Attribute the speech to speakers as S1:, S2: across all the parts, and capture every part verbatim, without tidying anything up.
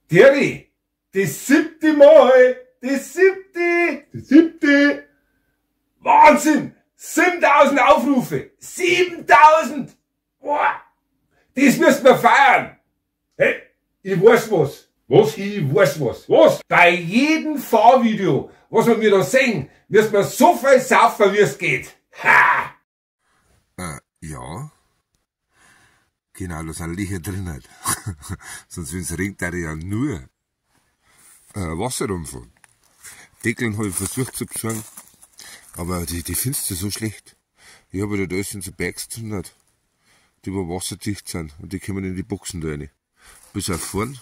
S1: Terry, das siebte Mal, das siebte, das siebte. Wahnsinn, siebentausend Aufrufe, siebentausend. Boah, das müssen wir feiern. Hey, ich weiß was. Was? Ich weiß was. Was? Bei jedem Fahrvideo, was wir mir da sehen, müssen wir so viel saufen, wie es geht. Ha!
S2: Äh, ja. Genau, da sind Löcher drin. Halt. Sonst, wenn es regnet, da ja nur äh, Wasser rumfahren. Deckeln habe ich versucht zu besorgen, aber die, die findest du so schlecht. Ich habe da alles in so Bags drin, die wo wasserdicht sind und die kommen in die Boxen da rein. Bis auf vorn.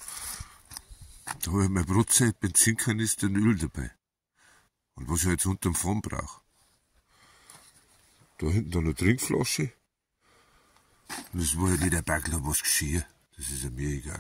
S2: Da habe ich mein Brotzeit, Benzinkanister und Öl dabei. Und was ich jetzt unterm Fahren brauche. Da hinten noch eine Trinkflasche. Und das war ja nicht der Backel, was geschehen. Das ist ja mir egal.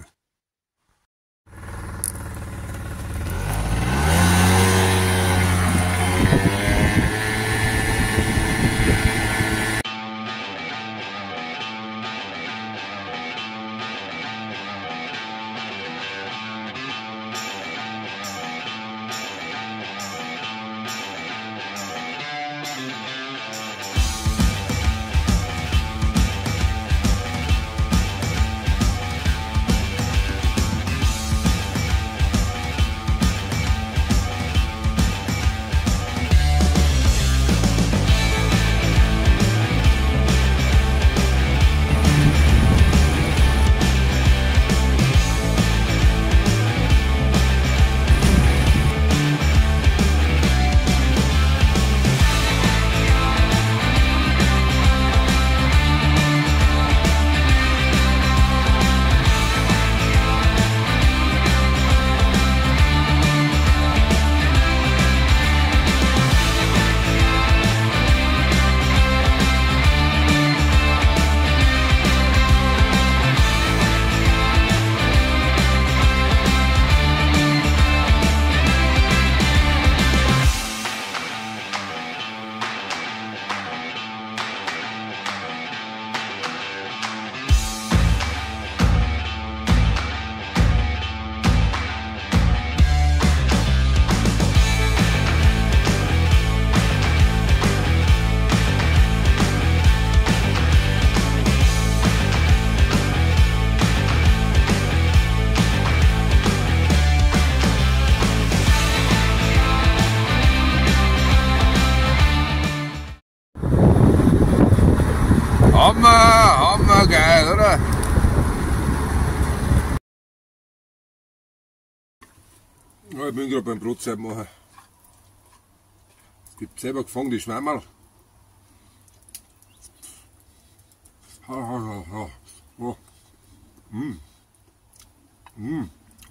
S2: Hammer, hammer geil, oder? Ja, ich bin gerade beim Brotzeit machen. Ich hab selber gefangen, die Schweimerl. Ha, ha, ha, ha. Oh. Mm. Mm.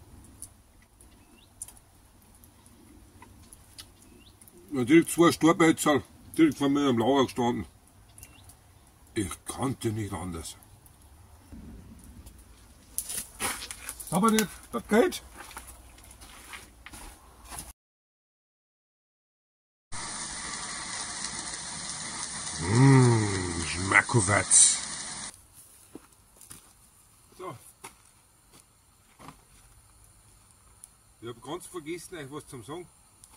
S2: Ja, direkt zwei Starbeizer, direkt vor mir am Lager gestanden. Ich konnte nicht anders. Aber nicht, das geht. Mmh, Schmackowatz. So. Ich habe ganz vergessen, euch was zum Sagen.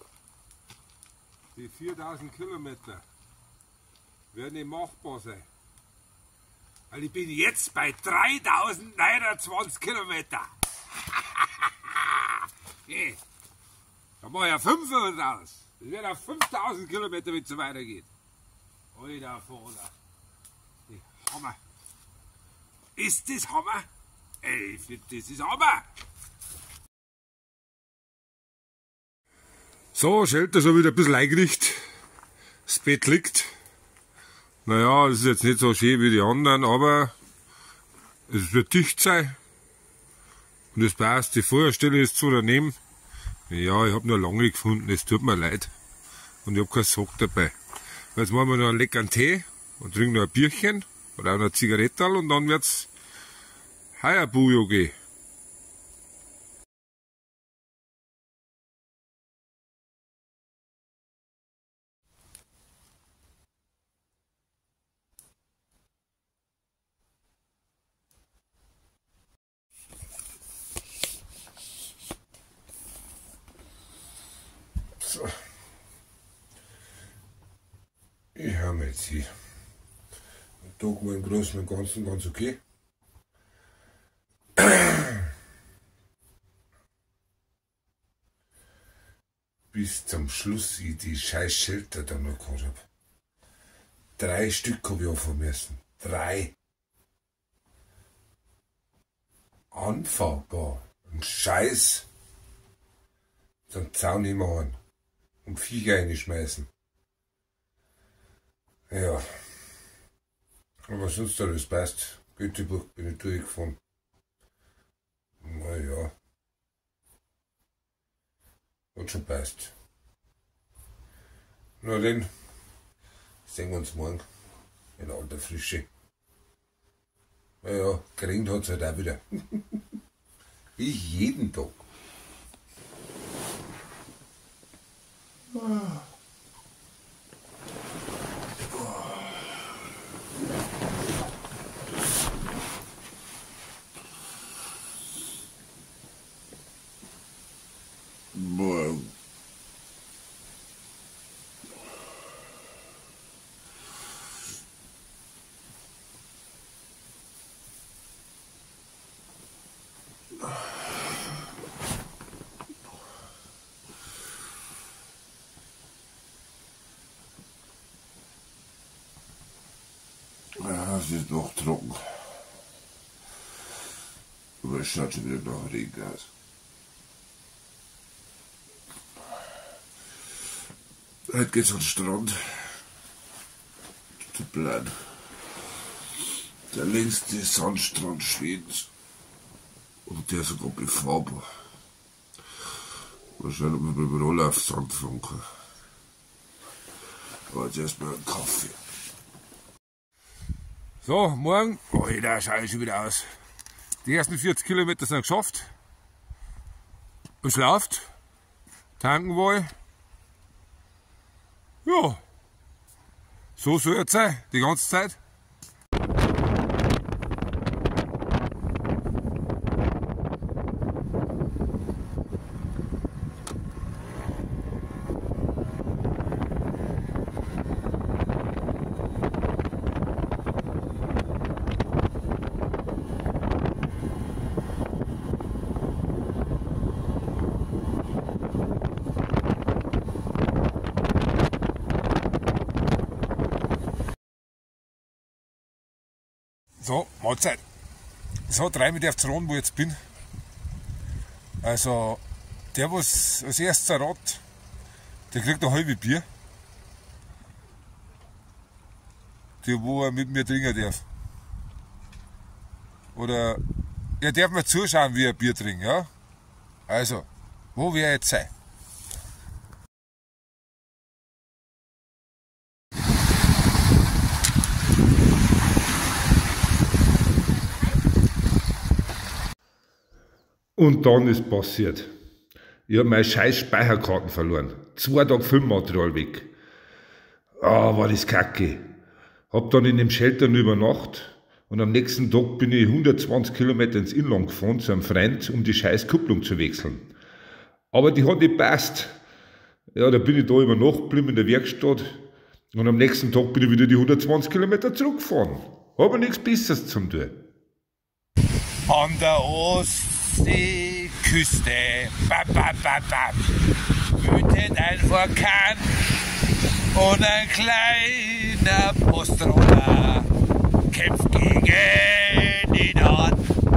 S2: Die viertausend Kilometer werden nicht machbar sein. Weil ich bin jetzt bei dreitausendneunundzwanzig Kilometer. Okay. Da mache ich ja fünfhundert aus. Das wird auf fünftausend Kilometer, wenn es so weitergeht. Alter Vater. Hammer. Ist das Hammer? Ey, ich finde, das ist Hammer. So, Shelter so wieder ein bisschen eingerichtet. Das Bett liegt. Naja, es ist jetzt nicht so schön wie die anderen, aber es wird dicht sein. Und das passt, die Feuerstelle ist zu daneben. Ja, ich habe nur lange gefunden, es tut mir leid. Und ich habe keinen Sack dabei. Jetzt machen wir noch einen leckeren Tee und trinken noch ein Bierchen oder auch noch eine Zigarette und dann wird's Heierbujo gehen. jetzt hin. Der Tag war im Großen und Ganzen ganz okay. Bis zum Schluss ich die scheiß Shelter da noch gehabt hab. Drei Stück hab ich anfangen müssen. Drei. Anfahrbar. Ein Scheiß. So einen Zaun immer an. Und Viecher reinschmeißen. Ja. Aber sonst alles passt. Göteborg bin ich durchgefahren. Na ja. Hat schon passt. Na dann, sehen wir uns morgen in alter Frische. Na ja, geregnet hat es halt auch wieder. Wie jeden Tag.
S3: Morgen. Ja, es ist noch trocken. Aber es schaut schon wieder nach Regen aus. Heute geht's an den Strand. Zu Plan. Der längste Sandstrand Schwedens. Und der ist sogar befahrbar. Wahrscheinlich mit dem Roller auf Sand fahren kann. Aber jetzt erstmal einen Kaffee.
S2: So, morgen, oh, da schaue ich schon wieder aus. Die ersten vierzig Kilometer sind geschafft. Es läuft. Tanken wohl. Ja. So soll es sein, die ganze Zeit. So, Mahlzeit. So, drei mit auf die Ron, wo ich jetzt bin. Also, der, was als erstes errat, der kriegt ein halbes Bier. Der, wo er mit mir trinken darf. Oder, er darf mir zuschauen, wie er Bier trinkt, ja? Also, wo wir jetzt sein?
S1: Und dann ist passiert. Ich habe meine scheiß Speicherkarten verloren. Zwei Tage Filmmaterial weg. Ah, war das kacke. Hab dann in dem Shelter übernachtet und am nächsten Tag bin ich hundertzwanzig Kilometer ins Inland gefahren zu einem Freund, um die scheiß Kupplung zu wechseln. Aber die hat nicht gepasst. Ja, da bin ich da über Nacht geblieben in der Werkstatt und am nächsten Tag bin ich wieder die hundertzwanzig Kilometer zurückgefahren. Habe nichts Besseres zum tun.
S4: An der Ostseeküste, bap, bap, bap, bap, wütet ein Vulkan und ein kleiner Postroller kämpft gegen die Nord.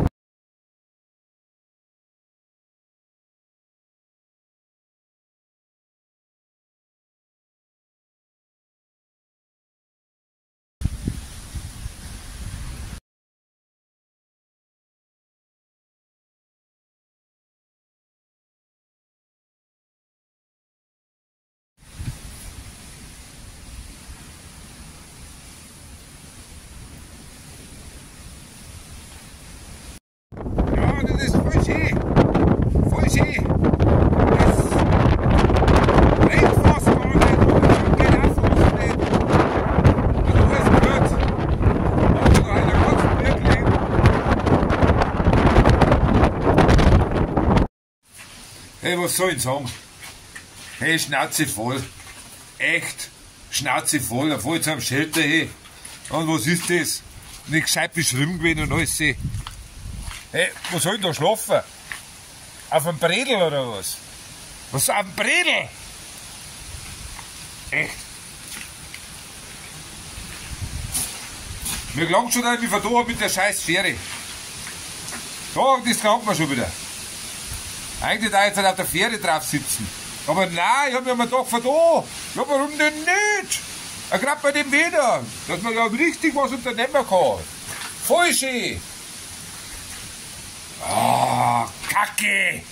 S2: Ja, das ist voll schön. Voll schön. Das regnet fast gar nicht. Geht auch fast nicht. Und du hast gehört. Auch sogar einer ganz wirklich. Hey, was soll ich sagen? Hey, Schnauze voll. Echt.
S4: Schnauze voll, dann fahr ich zu einem Shelter hin. Und was ist das? Nicht gescheit beschrieben gewesen und alles. Hey, wo soll ich da schlafen? Auf einem Bredel oder was? Was, auf einem Bredel? Echt? Mir gelangt schon, dass ich mich verdammt hab mit der scheiß Fähre. Da, das gelangt mir schon wieder. Eigentlich da jetzt auf der Fähre drauf sitzen. Aber nein, ich hab mir gedacht, von da. Ja, warum denn nicht? Ja, gerade bei dem Wetter, dass man ja richtig was unternehmen kann. Voll schön. Ah, Kacke.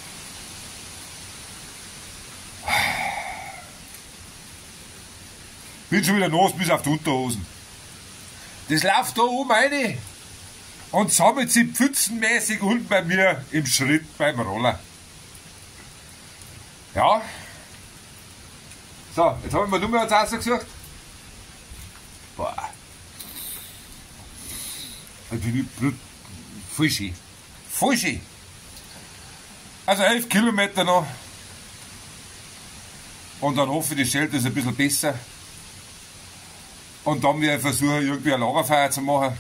S4: Bin schon wieder nass bis auf die Unterhosen. Das läuft da oben rein und sammelt sich pfützenmäßig unten bei mir im Schritt beim Roller. Ja. So, jetzt habe ich mir Nummer als rausgesucht. Boah. Jetzt bin ich blut. Voll schön. Voll schön. Also elf Kilometer noch. Und dann hoffe ich, die Shelter ist ein bisschen besser. Und dann werde ich versuchen, irgendwie eine Lagerfeuer zu machen.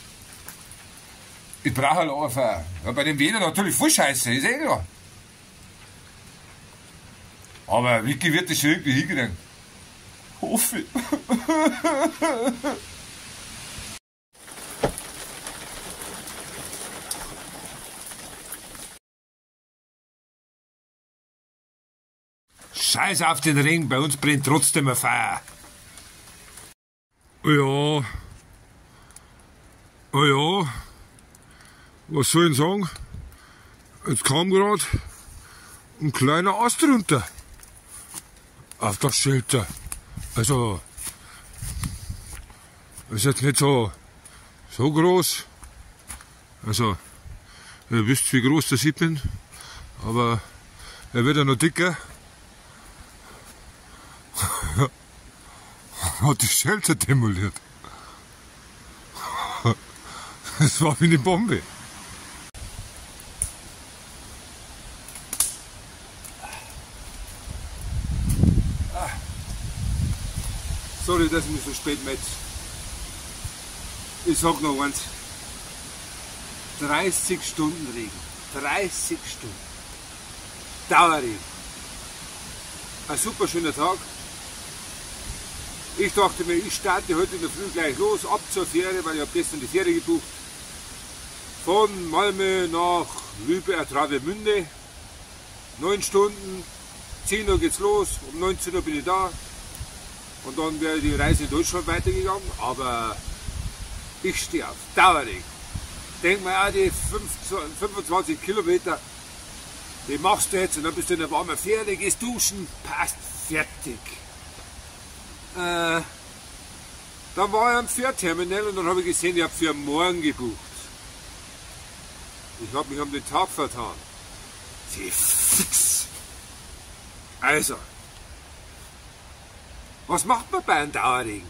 S4: Ich brauche eine Lagerfeuer. Ja, bei dem Wetter natürlich voll scheiße, ist eh klar. Aber Vicky wird das schon irgendwie hinkriegen. Hoffe ich. Scheiß auf den Ring, bei uns brennt trotzdem ein Feuer.
S2: Ja. Ah ja. Was soll ich sagen? Jetzt kam gerade ein kleiner Ast runter. Auf das Shelter. Also, ist jetzt nicht so, so groß. Also, ihr wisst, wie groß das ich bin. Aber er wird ja noch dicker. Hat die Shelter demoliert. Das war wie eine Bombe.
S1: Sorry, dass ich mich so spät melde. Ich sag noch eins. dreißig Stunden Regen. dreißig Stunden. Dauerregen. Ein super schöner Tag. Ich dachte mir, ich starte heute in der Früh gleich los, ab zur Fähre, weil ich habe gestern die Fähre gebucht. Von Malmö nach Lübeck-Travemünde. Neun Stunden, zehn Uhr geht's los, um neunzehn Uhr bin ich da. Und dann wäre die Reise in Deutschland weitergegangen, aber ich stehe auf Dauerregen. Denk mal, auch die fünfundzwanzig Kilometer, die machst du jetzt und dann bist du in der warmen Fähre, gehst duschen, passt, fertig. Äh, dann war ich am Fährterminal und dann habe ich gesehen, ich habe für morgen gebucht. Ich habe mich um den Tag vertan. Sie fix. Also, was macht man bei einem Dauerregen?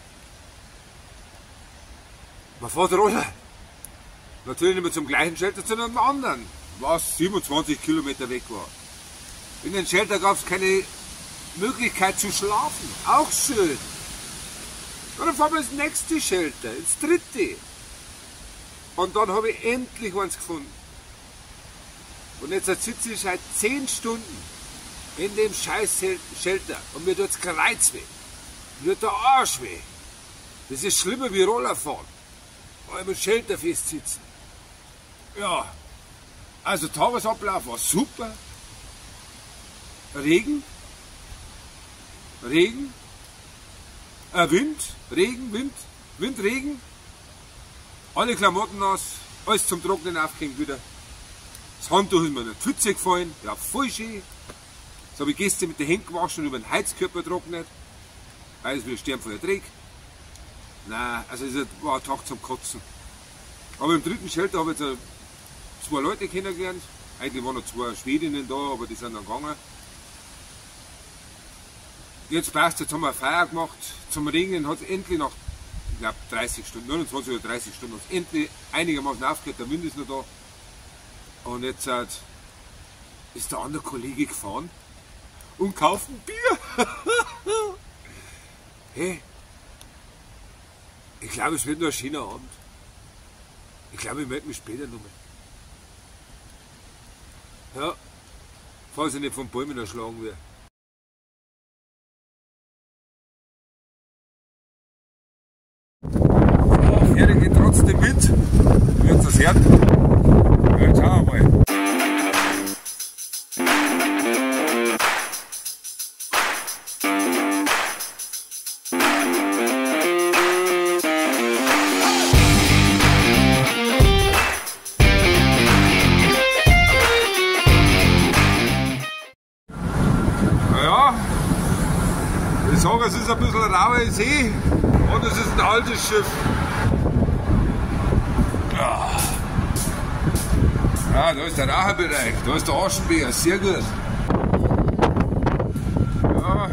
S1: Man fährt Roller. Natürlich nicht mehr zum gleichen Shelter, sondern einem anderen, was siebenundzwanzig Kilometer weg war. In den Shelter gab es keine Möglichkeit zu schlafen. Auch schön. Und dann fahren wir ins nächste Shelter, ins dritte. Und dann habe ich endlich eins gefunden. Und jetzt sitze ich seit zehn Stunden in dem scheiß Shelter und mir tut's Kreuz weh. Mir tut der Arsch weh. Das ist schlimmer wie Rollerfahren. Weil im Shelter festsitzen. Ja, also Tagesablauf war super. Regen. Regen. Äh, Wind. Regen, Wind. Wind, Regen. Alle Klamotten nass. Alles zum Trocknen aufgehängt wieder. Das Handtuch ist mir in die Pfütze gefallen. Ja, voll schön. Das habe ich gestern mit den Händen gewaschen und über den Heizkörper trocknet. Alles wieder sterben von der Dreck. Nein, also es war ein Tag zum Kotzen. Aber im dritten Shelter habe ich jetzt zwei Leute kennengelernt. Eigentlich waren noch zwei Schwedinnen da, aber die sind dann gegangen. Jetzt passt, jetzt haben wir eine Feier gemacht. Zum Regnen hat es endlich nach, ich glaube, dreißig Stunden, neunundzwanzig oder dreißig Stunden, hat es endlich einigermaßen aufgehört, der Wind ist noch da. Und jetzt äh, ist der andere Kollege gefahren und kauft ein Bier.
S2: Hey, ich glaube, es wird nur ein schöner Abend. Ich glaube, ich melde mich später nochmal. Ja, falls ich nicht von Bäumen erschlagen werde. So, Pferde geht trotzdem mit. Wird das hört. Ja, schauen wir mal.
S4: Ich sage, es ist ein bisschen ein rauer See und es ist ein altes Schiff. Ja, ja, da ist der Raucherbereich, da ist der Aschenbecher, sehr gut. Ja.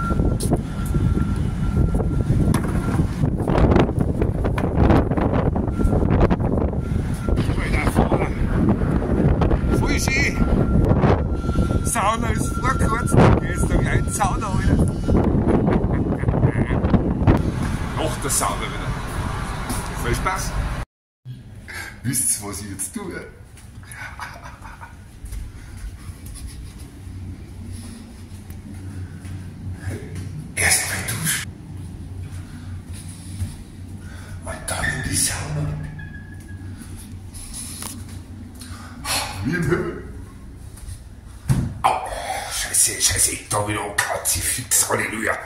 S4: Voll schön. Sauna ist vorkurz, da gehst du gleich in die Sauna rein. Noch der Sauna wieder. Viel Spaß.
S3: Wisst ihr, was ich jetzt tue? Erst mal duschen. Und dann in die Sauna. Wie im Himmel. Au, scheiße, scheiße, ich da wieder ein Kruzifix, Halleluja.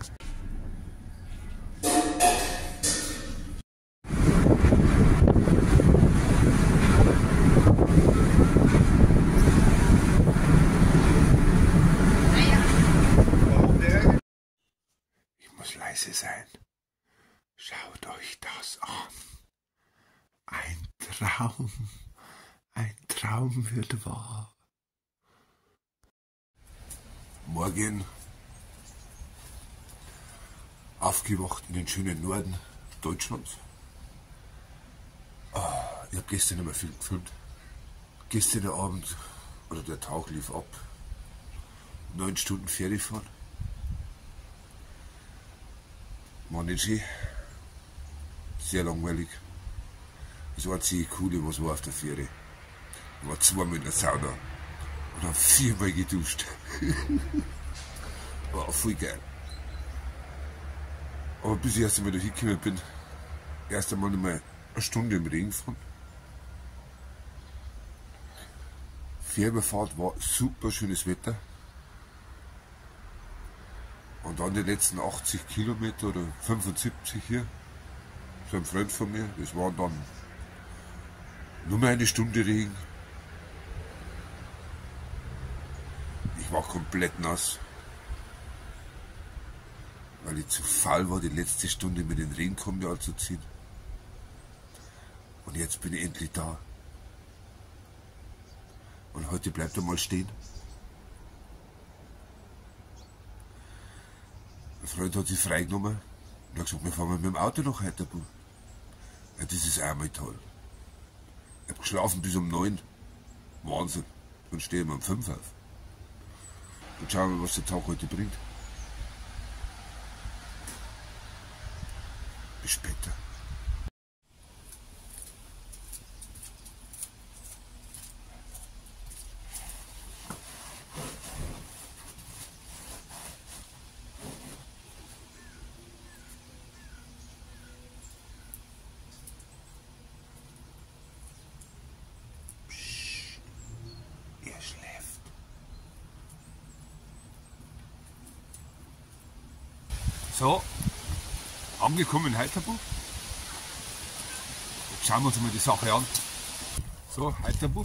S3: Leise sein. Schaut euch das an. Ein Traum. Ein Traum wird wahr.
S2: Morgen aufgewacht in den schönen Norden Deutschlands. Oh, ich habe gestern nicht mehr viel gefilmt. Gestern Abend, oder der Tag lief ab. Neun Stunden Fähre fahren. War nicht schön. Sehr langweilig. Das einzige Coole, was war auf der Fähre, war zweimal in der Sauna und habe viermal geduscht. War voll geil. Aber bis ich erst einmal da hingekommen bin, erst einmal eine Stunde im Regen gefahren. Fährüberfahrt war super schönes Wetter. Und dann die letzten achtzig Kilometer oder fünfundsiebzig hier, so ein Freund von mir, das waren dann nur mehr eine Stunde Regen. Ich war komplett nass, weil ich zu faul war, die letzte Stunde mit den Regenkombi anzuziehen. Und jetzt bin ich endlich da. Und heute bleibt er mal stehen. Mein Freund hat sich freigenommen und hat gesagt, wir fahren mit dem Auto nach Heiterbuch. Ja, das ist auch mal toll. Ich habe geschlafen bis um neun. Wahnsinn. Dann stehen wir um fünf auf. Und schauen wir, was der Tag heute bringt. Bis später. Er schläft.
S4: So, angekommen in Heiterbuch. Jetzt schauen wir uns mal die Sache an. So, Heiterbuch.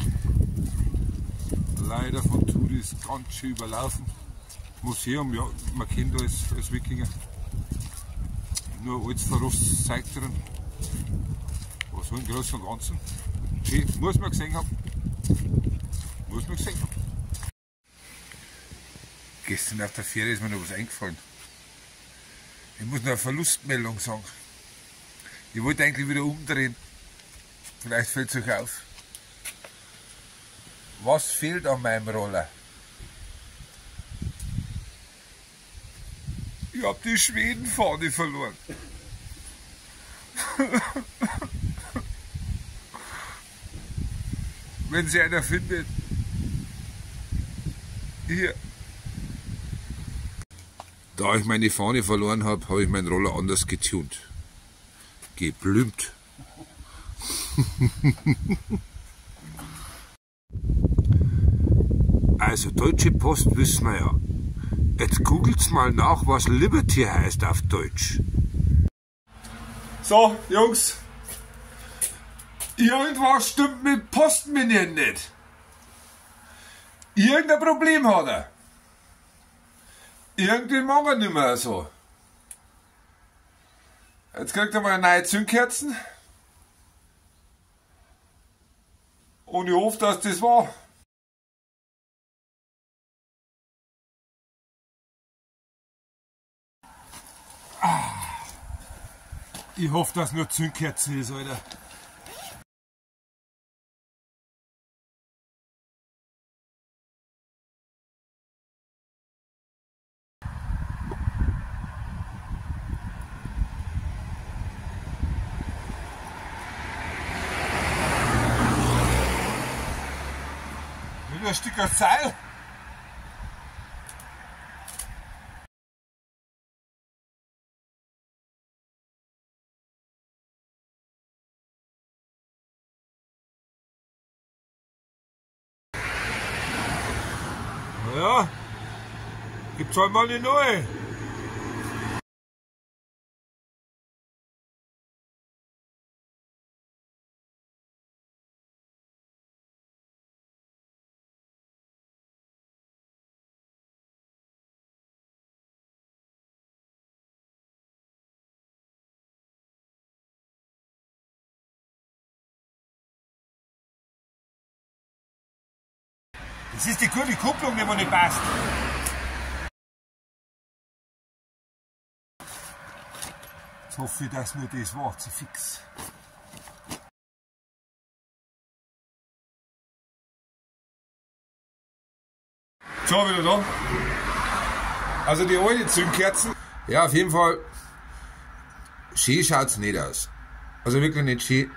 S4: Leider von Touris ganz schön überlaufen. Museum, ja, man kennt als, als Wikinger. Nur altes Verrost zeigt drin. Aber so im Großen und Ganzen. Schön, muss man gesehen haben. Muss man gesehen haben. Gestern auf der Fähre ist mir noch was eingefallen. Ich muss noch eine Verlustmeldung sagen. Ich wollte eigentlich wieder umdrehen. Vielleicht fällt es euch auf. Was fehlt an meinem Roller?
S2: Ich hab die Schwedenfahne verloren. Wenn sie einer findet. Hier. Da ich meine Fahne verloren habe, habe ich meinen Roller anders getunt. Geblümt. Also Deutsche Post wissen wir ja. Jetzt googelt's mal nach, was Liberty heißt auf Deutsch.
S4: So, Jungs. Irgendwas stimmt mit Postminieren nicht. Irgendein Problem hat er. Irgendwie mag er nicht mehr so. Jetzt kriegt er mal neue Zündkerzen. Und ich hoffe, dass das war. Ah. Ich hoffe, dass nur Zündkerzen ist, Alter. Wieder ein Stück Seil. Ja, gibt's halt mal eine neue. Das ist die gute Kupplung, die mir nicht passt. Jetzt hoffe ich, dass nur das war, zu fix. So, wieder da. Also die alte Zündkerzen.
S2: Ja, auf jeden Fall. Schön schaut's nicht aus. Also wirklich nicht schön.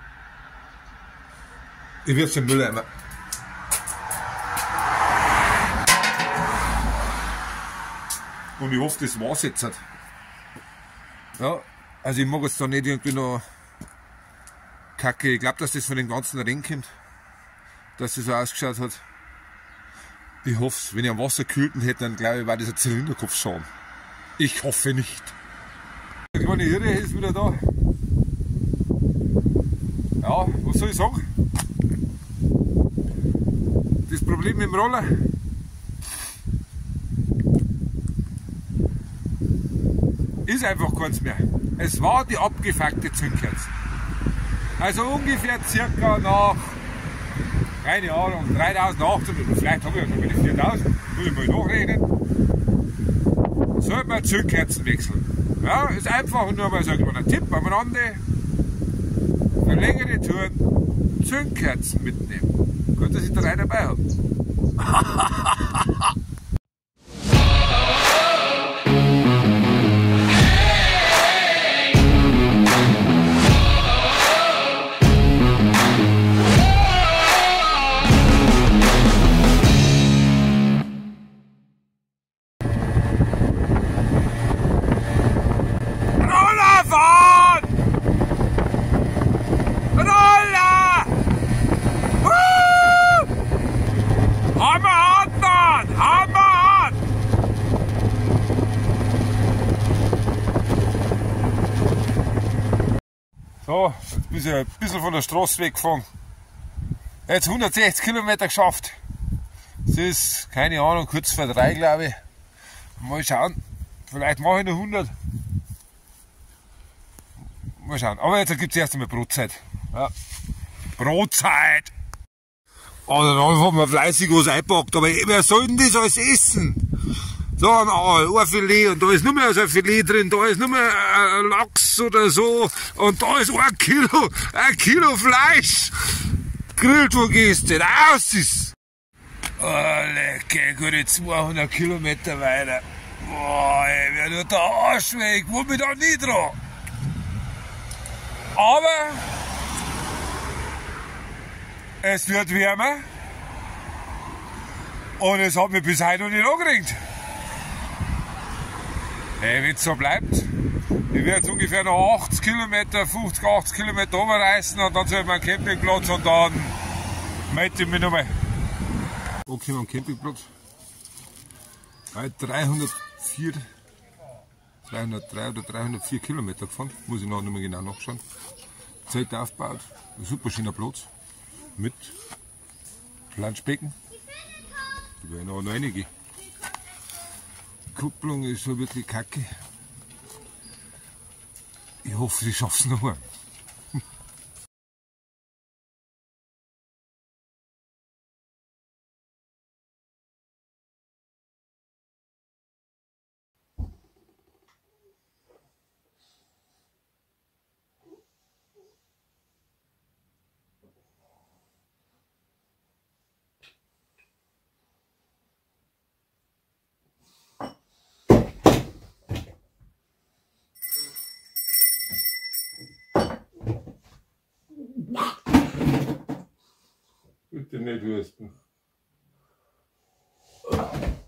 S4: Ich wirf's den Mülleimer. Und ich hoffe, das war's jetzt.
S2: Ja, also ich mag jetzt da nicht irgendwie noch Kacke. Ich glaube, dass das von den ganzen Ring kommt. Dass das so ausgeschaut hat.
S4: Ich hoffe, wenn ich am Wasser kühlten hätte, dann glaube ich, war das ein Zylinderkopfschaum. Ich hoffe nicht. Der kleine Irre ist wieder da. Ja, was soll ich sagen? Das Problem mit dem Roller. Ist einfach keins mehr. Es war die abgefuckte Zündkerze. Also ungefähr circa nach, keine Ahnung, dreitausendachthundert, vielleicht habe ich ja schon wieder viertausend, muss ich mal nachrechnen. Sollte man Zündkerzen wechseln. Ja, ist einfach nur mal so ein Tipp am Rande. Für längere Touren Zündkerzen mitnehmen. Gut, dass ich da einer dabei habe. So, jetzt bin ich ein bisschen von der Straße weggefahren. Jetzt hundertsechzig Kilometer geschafft. Das ist, keine Ahnung, kurz vor drei, glaube ich. Mal schauen, vielleicht mache ich noch hundert. Mal schauen. Aber jetzt gibt es erst einmal Brotzeit. Ja. Brotzeit! Oh, dann haben wir fleißig was eingepackt. Aber wer soll denn das alles essen? So ein ein Filet und da ist nur mehr so ein Filet drin, da ist nur mehr ein Lachs oder so und da ist ein Kilo, ein Kilo Fleisch. Grillt, wo gehst du denn? Aus ist! Oh, lecker, gute zweihundert Kilometer weiter. Boah, ey, wer tut der Arsch weg? Wo mich da nie dran. Aber es wird wärmer und es hat mich bis heute noch nicht angeregt. Hey, wenn es so bleibt, ich werde jetzt ungefähr noch achtzig Kilometer, fünfzig, achtzig Kilometer runterreißen und dann soll ich meinen Campingplatz und dann melde ich mich nochmal. Okay, am Campingplatz. Bei dreihundertvier, dreihundertdrei oder dreihundertvier Kilometer gefahren, muss ich noch nicht mehr genau nachschauen. Zelt aufgebaut, ein super schöner Platz mit Planschbecken. Da werden auch noch einige. Die Kupplung ist so wirklich kacke. Ich hoffe, ich schaffe es noch mal. Bitte nicht husten.